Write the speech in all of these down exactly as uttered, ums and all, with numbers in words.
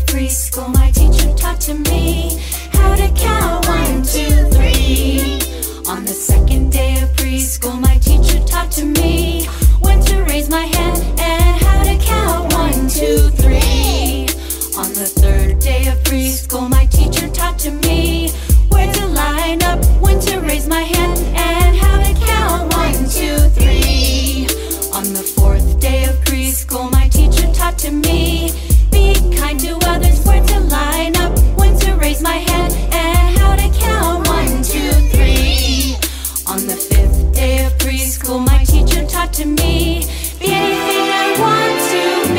preschool, my teacher taught to me how to count one, two, three. On the second day of preschool, my teacher taught to me when to raise my hand and how to count one, two, three. On the third day of preschool, my teacher taught to me where to line up, when to raise my hand and how to count one, two, three. On the fourth day of preschool, my teacher taught to me be kind to others, where to line up, when to raise my hand and how to count one, two, three. On the fifth day of preschool, my teacher taught to me be anything I want to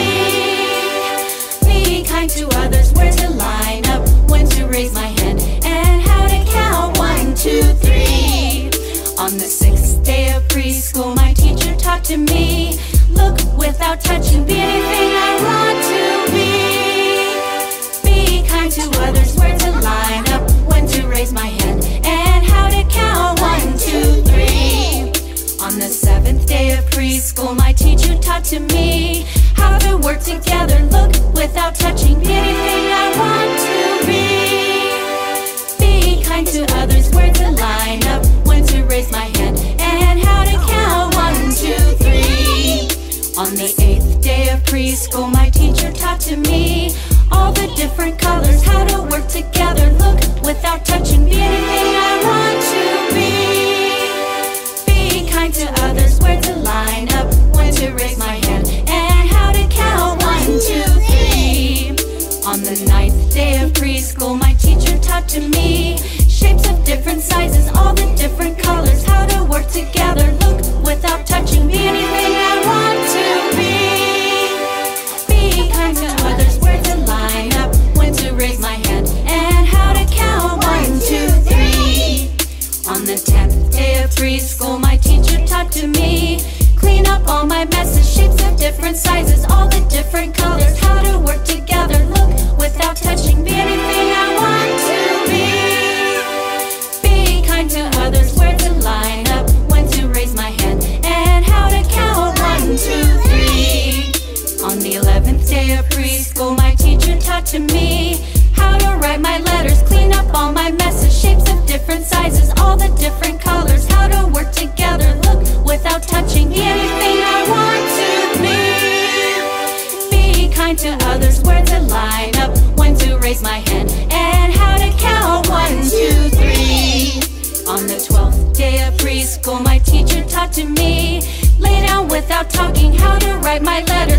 be. Be kind to others, where to line up, when to raise my hand and how to count one, two, three. On the sixth day of preschool, my teacher taught to me look without touching, be anything I want to be. Be kind to others, where to line up, when to raise my hand and how to count one, two, three. On the seventh day of preschool, my teacher taught to me how to work together, look without touching, be anything I want to be. Be kind to others, where to line up, when to raise my hand and how to count one, two, three. On the eighth day of preschool, my teacher taught to me all the different colors, how to work together, look without touching, be anything I want to be. Be kind to others, where to line up, when to raise my hand and how to count one, two, three. On the ninth day of preschool, my teacher taught to me shapes of different sizes, all the different colors, how to work together, look without touching, be anything I want to be. Be kind to others, where to line up, when to raise my hand and how to count one, two, three. On the tenth day of preschool, my teacher taught to me clean up all my messes, shapes of different sizes, all the different colors, how to work together, look without touching, be anything I want to be. Be kind to others, where to line up, when to raise my hand and how to count one, two, three. On the eleventh day of preschool, my teacher taught to me how to write my letters, clean up all my messes, shapes of different sizes, all the different colors, how to work together, look without touching, be anything I want to be. Be kind to others, where to line up, when to raise my hand and how to count one, two, three. On the twelfth day of preschool, my teacher taught to me lay down without talking, how to write my letters,